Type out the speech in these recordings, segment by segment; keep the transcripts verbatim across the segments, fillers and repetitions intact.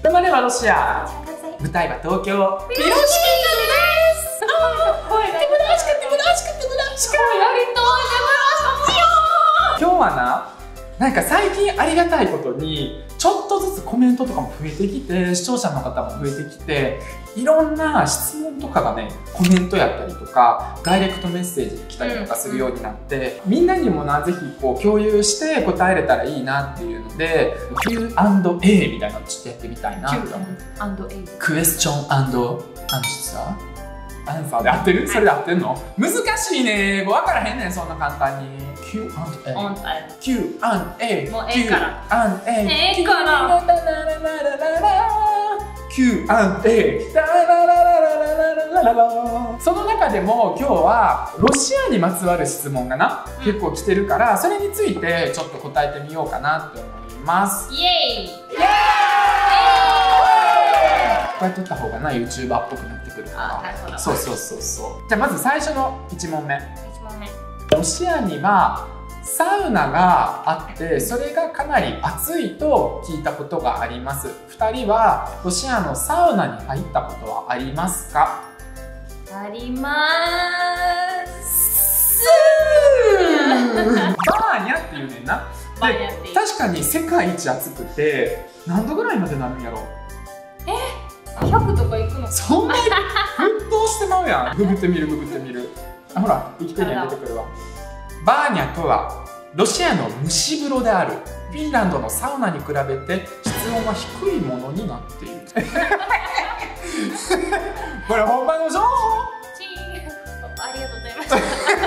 生まれはロシア、舞台は東京。ピロシキンです。声が。テムラシカテムラシカテムラシカ。やりたい。今日はな、なんか最近ありがたいことにちょっとずつコメントとかも増えてきて、視聴者の方も増えてきて、いろんな質問とかがね、コメントやったりとかダイレクトメッセージが来たりとかするようになって、うん、みんなにもなぜひこう共有して答えれたらいいなっていうので キューアンドエー みたいなのちょっとやってみたいなと思って。 クエスチョン&アンサーアンサーで合ってる？それで合ってんの？難しいね。英語分からへんねん、そんな簡単に。キューアンドエー キューアンドエー もう A から キューアンドエー A からキューアンドエー。その中でも今日はロシアにまつわる質問がな、うん、結構来てるから、それについてちょっと答えてみようかなって思います。イエーイイエーイ。こうやって撮った方がな ユーチューバー っぽくなってくるから。そうそうそうそう。じゃあまず最初のいち問目。いち問目。ロシアにはサウナがあって、それがかなり暑いと聞いたことがあります。ふたりはロシアのサウナに入ったことはありますか？ ありまーす。 バーニャっていうねんな。で、確かに世界一暑くて何度ぐらいまでなるんやろ？ え、ひゃくとかいくの？ そんなに沸騰してまうやん。ググってみるググってみる。あ、ほら、ウィキペディアに出てくるわ。バーニャとはロシアの蒸し風呂である。フィンランドのサウナに比べて室温は低いものになっている。これ本場の情報？ チーン。ありがとうございました。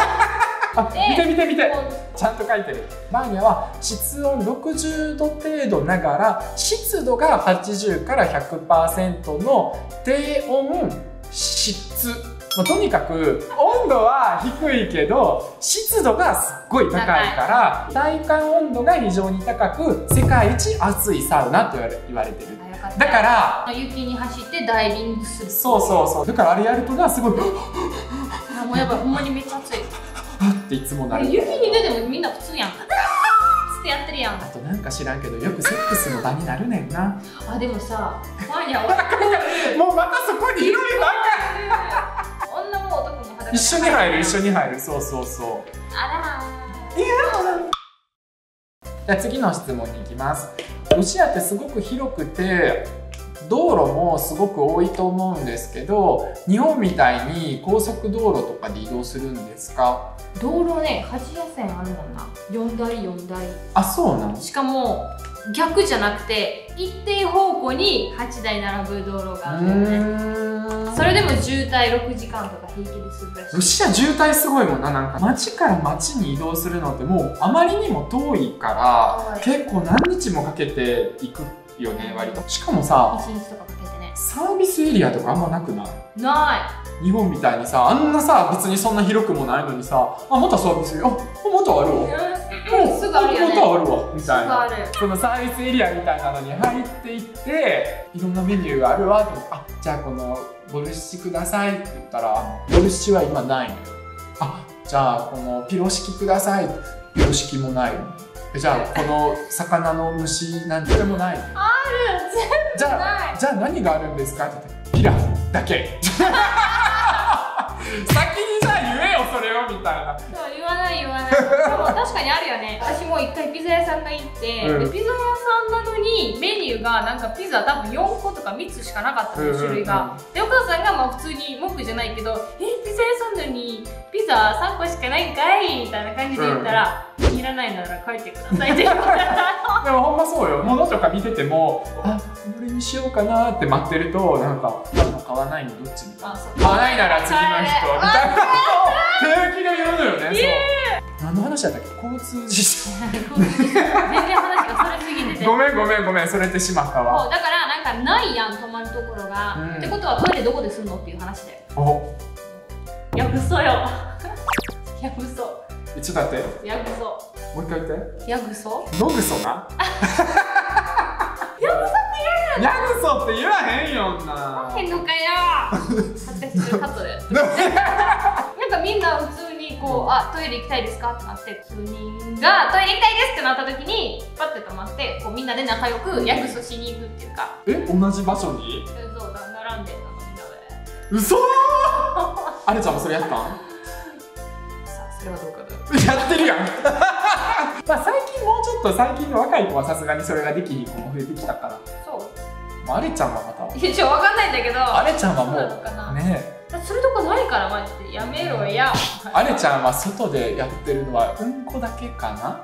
あ、見て見て見て、ちゃんと書いてる。バーニャは室温ろくじゅうど程度ながら湿度がはちじゅうからひゃくパーセントの低温湿。まあ、とにかく温度は低いけど湿度がすっごい高いから体感温度が非常に高く世界一暑いサウナと言われ言われてる。だから雪に走ってダイビングする。 そうそうそう。だからあれやるとな、すごいあ、もうやばい、ほんまにめっちゃ暑いっていつもなる。 雪に出てもみんな普通やん。ってやってるやん。 あとなんか知らんけどよくセックスの場になるねんな。 あ、でもさ、バーニャはもうまたそこにいるばっか。 女も男も裸。 一緒に入る一緒に入る。そうそうそう。 あらー。 いやー。じゃあ次の質問に行きます。ロシアってすごく広くて道路もすごく多いと思うんですけど、日本みたいに高速道路とかで移動するんですか？ 道路ね、はちやせんあるもんな。よんだいよんだい。 あ、そうなの？ しかも逆じゃなくて一定方向にはちだい並ぶ道路があるよね。それでも渋滞ろくじかんとか平気でするらしい。 ロシア渋滞すごいもんな。なんか街から街に移動するのってもうあまりにも遠いから結構何日もかけて行くよね、割と。しかもさ、 いちにちとかかけてね。 サービスエリアとかあんまなくない？ ない。 日本みたいにさ、あんなさ、別にそんな広くもないのにさ、あ、またサービスエリア、あ、またあるわ、 うん、すぐあるよね。 またあるわみたいな。 すぐある。 そのサービスエリアみたいなのに入っていっていろんなメニューがあるわって、あ、じゃあこのボルシチくださいって言ったら、ボルシチは今ないのよ。あ、じゃあこのピロシキください、ピロシキもないの。じゃあこの魚の蒸しなんてもないの。 ある、全部ない。 じゃあ何があるんですかって言って、ピラフだけ。先にさ、言えよそれをみたいな。 そう、言わない言わない。でも確かにあるよね。私も一回ピザ屋さんが行って、うん、でピザ屋さんなのにメニューがなんかピザ多分よんことかみっつしかなかったの、種類が。でお母さんがまあ普通に文句じゃないけど「えピザ屋さんなのにピザさんこしかないんかい」みたいな感じで言ったら「いらないなら帰ってください」って言われた。 でもほんまそうよ。物とか見てても「あ、これにしようかな」って待ってるとなんか「買うの買わないのどっち?」みたいな「買わないなら次の人」みたいな平気で言うのよね。そう、何の話だったっけ？交通事故。 全然話がそれすぎててごめんごめんごめん、それてしまったわ。 そうだからなんかないやん、泊まるところが、うん、ってことはトイレどこですんのっていう話だよ。 お、 やぶそよ。やぶそ。 ちょっと待って、 やぶそ。 もう一回言って。 やぐそ？ のぐそな。 やぐそって言うやぐそって言わへんよんな。 へんのかよ。恥ずかしいカットで。なんかみんな普通にこう、あ、トイレ行きたいですかってなって、数人がトイレ行きたいですってなった時にパッて止まって、こうみんなで仲良く約束しに行くっていうか。 え、同じ場所に？ そうだ、並んでなんかみんなで。 嘘ーあれちゃんもそれやったん？さあ、それはどうかな。 やってるやんまあ最近もうちょっと最近の若い子はさすがにそれができひん子も増えてきたから。 そう。 あれちゃんはまた。 いや、ちょ、わかんないんだけど。 あれちゃんはもうねえ。それとかないからマジでやめろや。 あれちゃんは外でやってるのはうんこだけかな。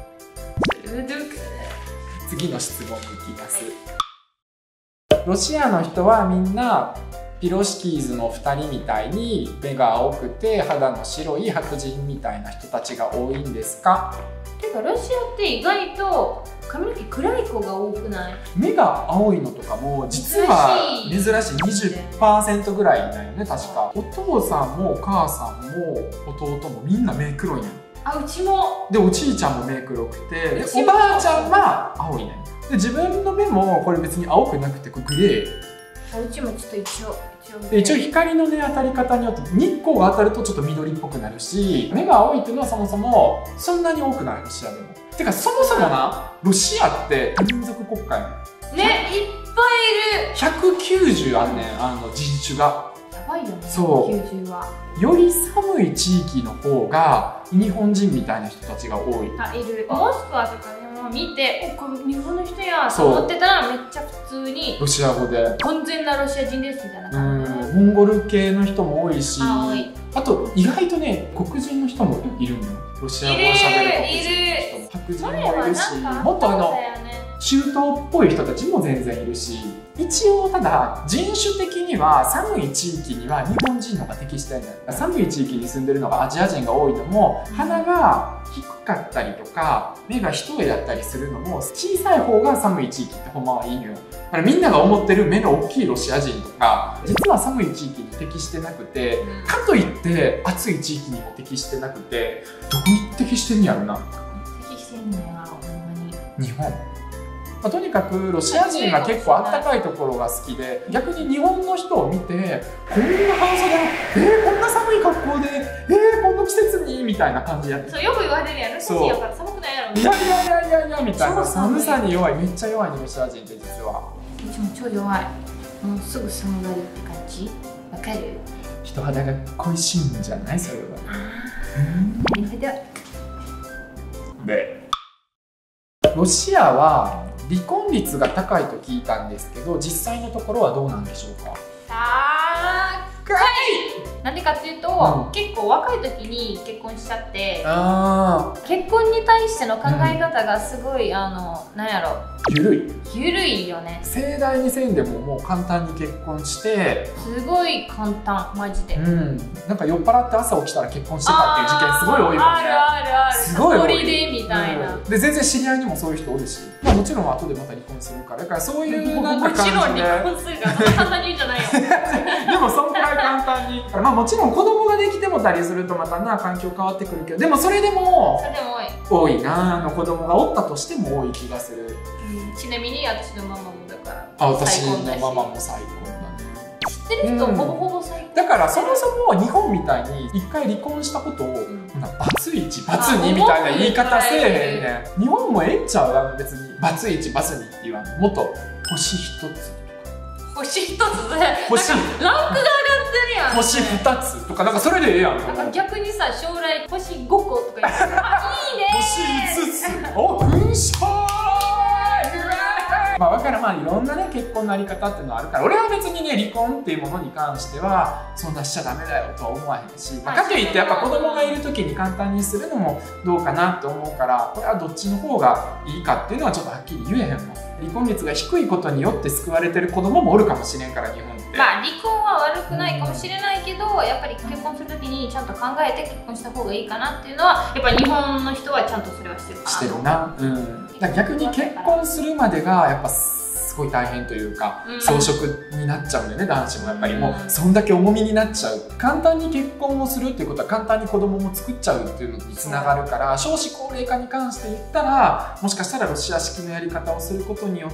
次の質問に行きます。ロシアの人はみんなピロシキーズのふたりみたいに目が青くて肌の白い白人みたいな人たちが多いんですか？ てかロシアって意外と髪の毛暗い子が多くない？ 目が青いのとかも実は珍しい にじゅっパーセント ぐらいだよね確か。お父さんもお母さんも弟もみんな目黒いねん。 あ、うちも。 でおじいちゃんも目黒くて、でおばあちゃんは青いねん。で自分の目もこれ別に青くなくてこれグレー。 うちもちょっと一応で一応光のね当たり方によって日光が当たるとちょっと緑っぽくなるし、目が青いっていうのはそもそもそんなに多くないロシアでも。てかそもそもなロシアって多民族国家やねん。 ね、いっぱいいる。 ひゃくきゅうじゅうあんねん、あの人種が。 やばいよね。 そうきゅうじゅうは。 より寒い地域の方が日本人みたいな人たちが多い。 あ、いる。モスクワとかでも見て、お、これ日本の人やと思ってたらめっちゃ普通にロシア語で完全なロシア人ですみたいな感じで。 モンゴル系の人も多いし、 あ、多い。 あと意外とね黒人の人もいるのよ。ロシア語を喋る黒人の人も白人もいるし、もっとあの中東っぽい人たちも全然いるし、一応ただ人種的には寒い地域には日本人の方が適してるんだよ。寒い地域に住んでるのがアジア人が多いのも、鼻が低かったりとか目が一重だったりするのも小さい方が寒い地域ってほんまはいいのよ。だからみんなが思ってる目の大きいロシア人とか実は寒い地域に適してなくて、かといって暑い地域にも適してなくて、どこに適してんやろな。 適してんのやほんまに。 日本。まあ、とにかくロシア人が結構あったかいところが好きで、逆に日本の人を見てこんな半袖、えー、こんな寒い格好でえー、この季節にみたいな感じやって。 そうよく言われるやん。ロシアやから寒くないやろ。 いやいやいやいやいやみたいな。寒さに弱い、めっちゃ弱いねロシア人って実は。 うちも超弱い。もうすぐ寒がりって感じ。わかる？ 人肌が恋しいんじゃないそれは。 なるほど。 でロシアは離婚率が高いと聞いたんですけど、実際のところはどうなんでしょうか？ 高い！なんでかっていうと、うん、結構若い時に結婚しちゃって、 あ結婚に対しての考え方がすごい、うん、あのなんやろ、 ゆるいゆるいよね。 盛大にせんでももう簡単に結婚して、 すごい簡単マジで。 うん、なんか酔っ払って朝起きたら結婚してたっていう事件すごい多いもんね。あるあるある。 すごい多い。 でみたいな、 うん、で全然知り合いにもそういう人おるし、まあもちろん後でまた離婚するから、だからそういうなんか感じで。 もちろん離婚するからそんな簡単に言うんじゃないよ。 でもそんくらい簡単に。まあもちろん子供ができてもたりするとまたな環境変わってくるけど、でもそれでもそれでも多い。多いなあの子供がおったとしても多い気がする。 うん、ちなみに私のママもだから。 あ、私のママも最高だね。 知ってる人、うん、ほぼほぼ最高。 だからそもそも日本みたいに一回離婚したことを、うん、バツイチバツにみたいな言い方せえへんねん。日本もええんちゃうやん別に。バツイチバツにって言わん。もっと星一つ。 星一つで星ランクが上がってるやん。 星二つとかなんかそれでええやん。 なんか逆にさ将来星五個とか言ってあいいね星五つお噴射まあ分からん、まあいろんなね結婚のあり方っていうのはあるから、俺は別にね離婚っていうものに関してはそんなしちゃダメだよとは思わへんし、まあ、かといってやっぱ子供がいる時に簡単にするのもどうかなと思うから、これはどっちの方がいいかっていうのはちょっとはっきり言えへんの。離婚率が低いことによって救われてる子供もおるかもしれんから日本って。 まあ離婚は悪くないかもしれないけど、うん、やっぱり結婚する時にちゃんと考えて結婚した方がいいかなっていうのはやっぱ日本の人はちゃんとそれはしてるかなしてるな。うん、だから逆に結婚するまでがやっぱすごい大変というか、うん、装飾になっちゃうんだよね男子もやっぱり。もうそんだけ重みになっちゃう。簡単に結婚をするっていうことは簡単に子供も作っちゃうっていうのにつながるから、少子高齢化に関して言ったらもしかしたらロシア式のやり方をすることによって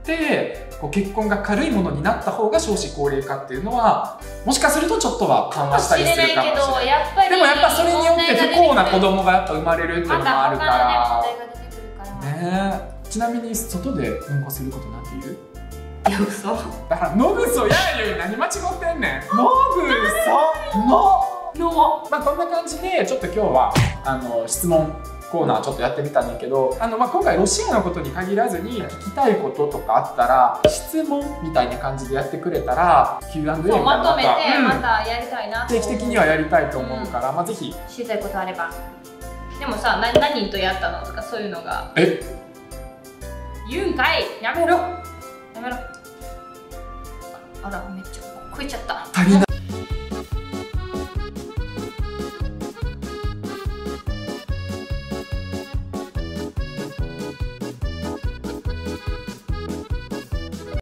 ってこう結婚が軽いものになった方が少子高齢化っていうのはもしかするとちょっとは緩和したりするかもしれないけど、やっぱりでもやっぱそれによって不幸な子供がやっぱ生まれるっていうのもあるからね。ちなみに外でうんこすることなんて言う？ いや、嘘だからのぐそやいう何間違ってんねん。のぐそののまあこんな感じでちょっと今日はあの質問コーナーちょっとやってみたんだけど、あの、まあ、今回ロシアのことに限らずに聞きたいこととかあったら質問みたいな感じでやってくれたら キューアンドエー みたいなまとめてうん、 またやりたいな定期的にはやりたいと思うから、うん、まあぜひ知りたいことあれば。でもさ、な何人とやったのとかそういうのがえ言うんかい。やめろやめろ。あら、めっちゃこいちゃった。 足りない。